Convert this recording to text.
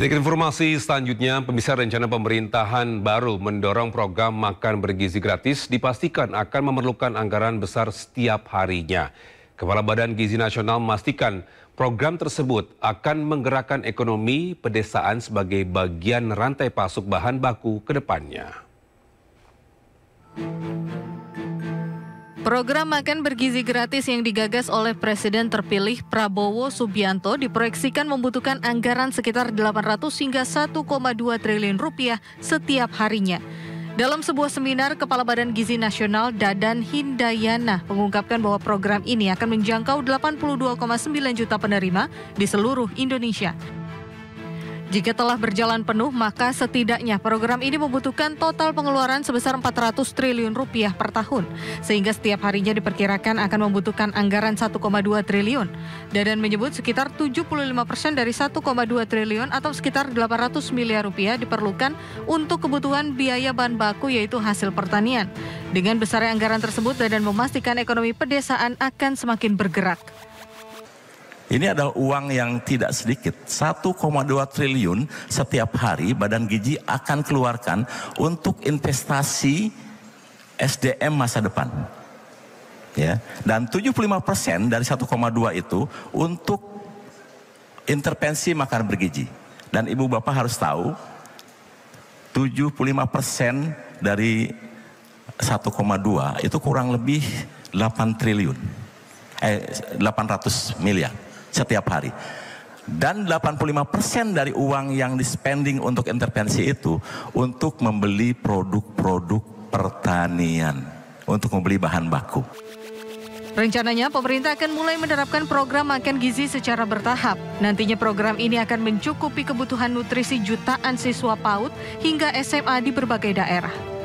Kita ke informasi selanjutnya, pemirsa, rencana pemerintahan baru mendorong program makan bergizi gratis dipastikan akan memerlukan anggaran besar setiap harinya. Kepala Badan Gizi Nasional memastikan program tersebut akan menggerakkan ekonomi pedesaan sebagai bagian rantai pasok bahan baku ke depannya. Program makan bergizi gratis yang digagas oleh Presiden terpilih Prabowo Subianto diproyeksikan membutuhkan anggaran sekitar 800 hingga 1,2 triliun rupiah setiap harinya. Dalam sebuah seminar, Kepala Badan Gizi Nasional Dadan Hindayana mengungkapkan bahwa program ini akan menjangkau 82,9 juta penerima di seluruh Indonesia. Jika telah berjalan penuh, maka setidaknya program ini membutuhkan total pengeluaran sebesar 400 triliun rupiah per tahun, sehingga setiap harinya diperkirakan akan membutuhkan anggaran 1,2 triliun. Dadan menyebut sekitar 75% dari 1,2 triliun atau sekitar 800 miliar rupiah diperlukan untuk kebutuhan biaya bahan baku, yaitu hasil pertanian. Dengan besarnya anggaran tersebut, Dadan memastikan ekonomi pedesaan akan semakin bergerak. Ini adalah uang yang tidak sedikit, 1,2 triliun setiap hari Badan Gizi akan keluarkan untuk investasi SDM masa depan. Ya, dan 75% dari 1,2 itu untuk intervensi makanan bergizi. Dan Ibu Bapak harus tahu, 75% dari 1,2 itu kurang lebih 800 miliar. Setiap hari. Dan 85% dari uang yang di-spending untuk intervensi itu untuk membeli produk-produk pertanian, untuk membeli bahan baku. Rencananya pemerintah akan mulai menerapkan program makan gizi secara bertahap. Nantinya program ini akan mencukupi kebutuhan nutrisi jutaan siswa PAUD hingga SMA di berbagai daerah.